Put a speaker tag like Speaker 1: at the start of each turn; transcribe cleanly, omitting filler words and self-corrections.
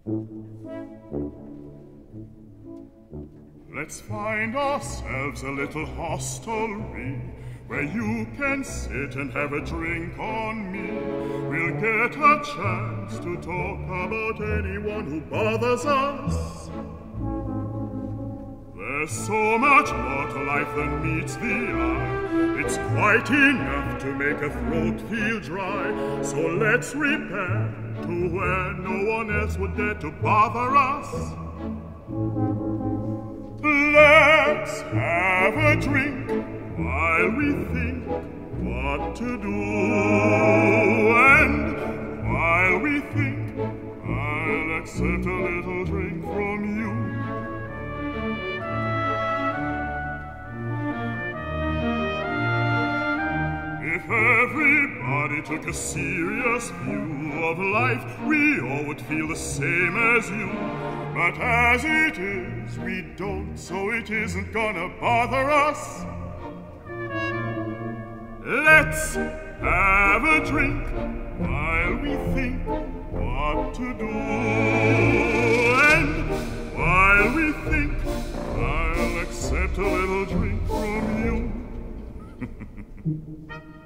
Speaker 1: Let's find ourselves a little hostelry where you can sit and have a drink on me. We'll get a chance to talk about anyone who bothers us. There's so much more to life than meets the eye. It's quite enough to make a throat feel dry. So let's repair to where no one else would dare to bother us. Let's have a drink while we think what to do. And while we think, I'll accept a little drink from you. If everybody took a serious view of life, we all would feel the same as you. But as it is, we don't, so it isn't gonna bother us. Let's have a drink while we think what to do. And while we think, I'll accept a little drink from you.